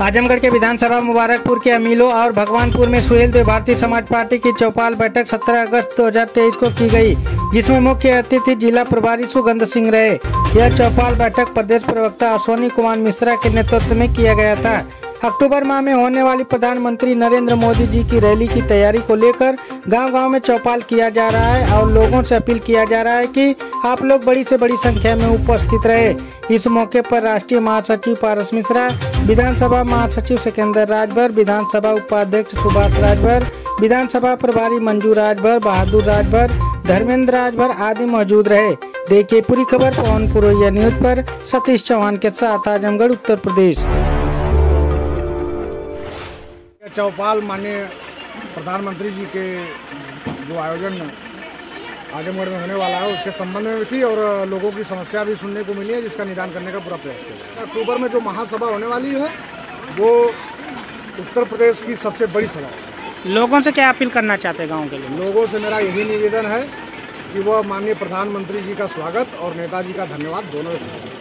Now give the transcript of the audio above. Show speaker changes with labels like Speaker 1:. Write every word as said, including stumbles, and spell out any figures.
Speaker 1: आजमगढ़ के विधानसभा मुबारकपुर के अमीलो और भगवानपुर में सुहेल देव भारतीय समाज पार्टी की चौपाल बैठक सत्रह अगस्त दो हज़ार तेईस को की गई, जिसमें मुख्य अतिथि जिला प्रभारी सुगंध सिंह रहे। यह चौपाल बैठक प्रदेश प्रवक्ता अश्विनी कुमार मिश्रा के नेतृत्व में किया गया था। अक्टूबर माह में होने वाली प्रधानमंत्री नरेंद्र मोदी जी की रैली की तैयारी को लेकर गांव-गांव में चौपाल किया जा रहा है और लोगों से अपील किया जा रहा है कि आप लोग बड़ी से बड़ी संख्या में उपस्थित रहे। इस मौके पर राष्ट्रीय महासचिव पारस मिश्रा, विधानसभा महासचिव सिकंदर राजभर, विधानसभा उपाध्यक्ष सुभाष राजभर, विधानसभा प्रभारी मंजू राजभर, बहादुर राजभर, धर्मेंद्र राजभर आदि मौजूद रहे। देखिए पूरी खबर पवन पुरोहिया न्यूज पर सतीश चौहान के साथ, आजमगढ़ उत्तर प्रदेश।
Speaker 2: चौपाल माननीय प्रधानमंत्री जी के जो आयोजन आजमगढ़ में होने वाला है उसके संबंध में थी और लोगों की समस्या भी सुनने को मिली है, जिसका निदान करने का पूरा प्रयास किया। अक्टूबर में जो महासभा होने वाली है वो उत्तर प्रदेश की सबसे बड़ी सभा है।
Speaker 1: लोगों से क्या अपील करना चाहते हैं गाँव के लिए?
Speaker 2: लोगों से मेरा यही निवेदन है कि वह माननीय प्रधानमंत्री जी का स्वागत और नेताजी का धन्यवाद दोनों एक साथ